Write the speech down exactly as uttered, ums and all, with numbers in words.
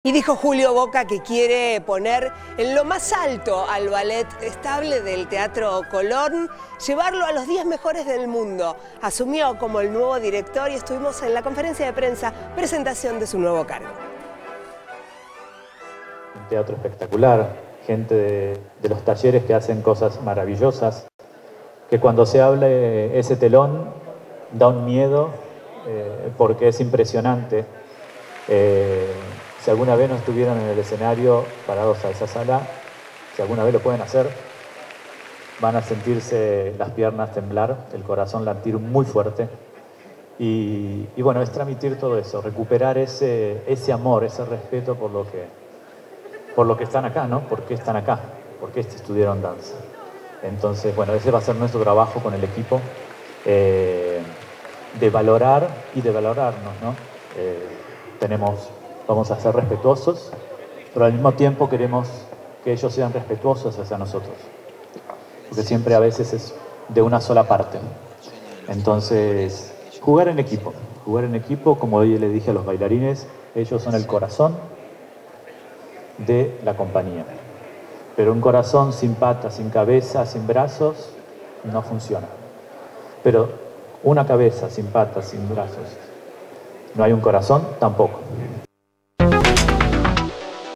Y dijo Julio Boca que quiere poner en lo más alto al ballet estable del Teatro Colón, llevarlo a los diez mejores del mundo. Asumió como el nuevo director y estuvimos en la conferencia de prensa, presentación de su nuevo cargo. Un teatro espectacular, gente de, de los talleres que hacen cosas maravillosas, que cuando se hable ese telón da un miedo eh, porque es impresionante. Eh, Si alguna vez no estuvieron en el escenario parados a esa sala, si alguna vez lo pueden hacer, van a sentirse las piernas temblar, el corazón latir muy fuerte. Y, y bueno, es transmitir todo eso, recuperar ese, ese amor, ese respeto por lo, que, por lo que están acá, ¿no? ¿Por qué están acá? ¿Por qué estudiaron danza? Entonces, bueno, ese va a ser nuestro trabajo con el equipo, eh, de valorar y de valorarnos, ¿no? Eh, tenemos... Vamos a ser respetuosos, pero al mismo tiempo queremos que ellos sean respetuosos hacia nosotros. Porque siempre a veces es de una sola parte. Entonces, jugar en equipo. Jugar en equipo, como hoy le dije a los bailarines, ellos son el corazón de la compañía. Pero un corazón sin patas, sin cabeza, sin brazos, no funciona. Pero una cabeza sin patas, sin brazos, no hay un corazón, tampoco.